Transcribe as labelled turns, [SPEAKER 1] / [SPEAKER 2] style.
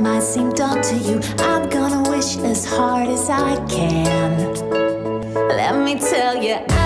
[SPEAKER 1] might seem dumb to you, I'm gonna wish as hard as I can. Let me tell you,